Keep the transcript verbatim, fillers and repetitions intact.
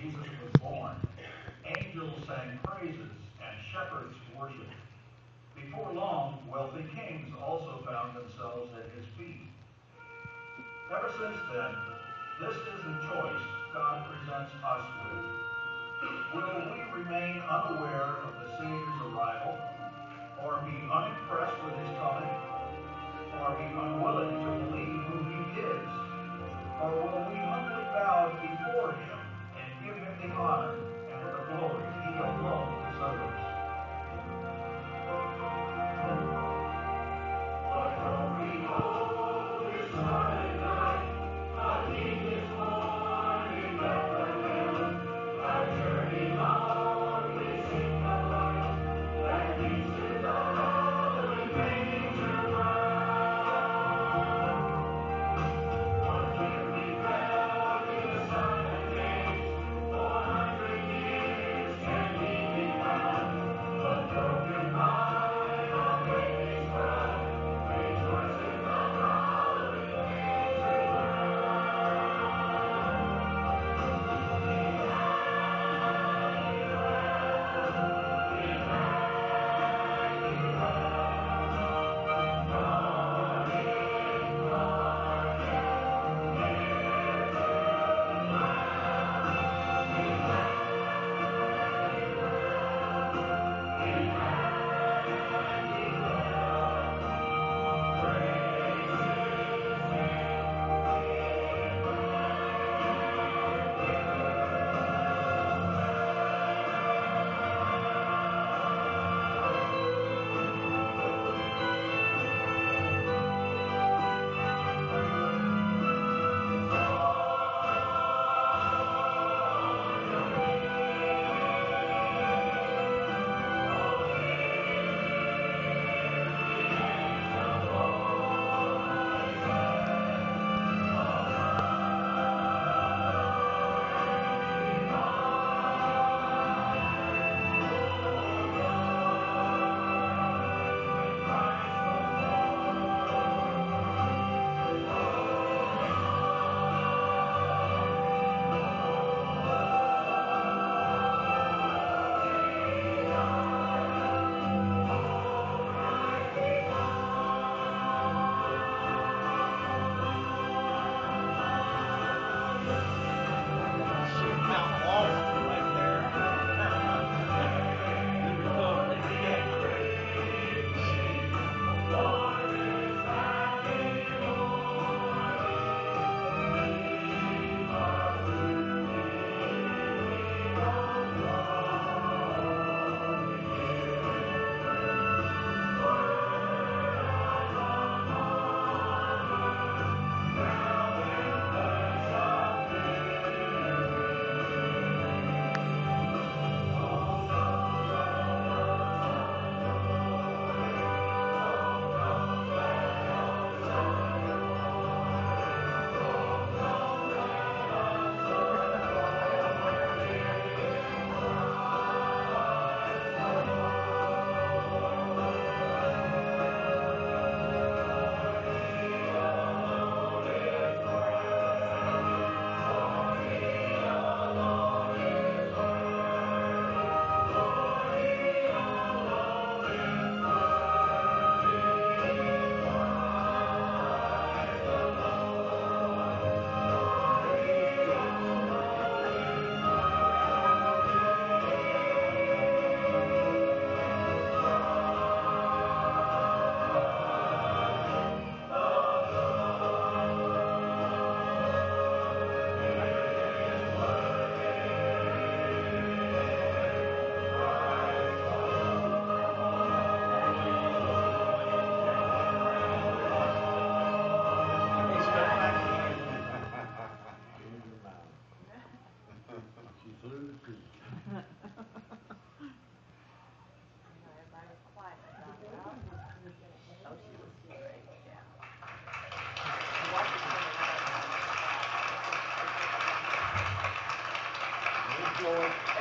Jesus was born, angels sang praises and shepherds worshiped. Before long, wealthy kings also found themselves at his feet. Ever since then, this is the choice God presents us with. Will we remain unaware of the Savior's arrival, or be unimpressed with his coming, or be unwilling to believe who he is? Or will we humbly bow before him and give him the honor and the glory he alone deserves? Lord.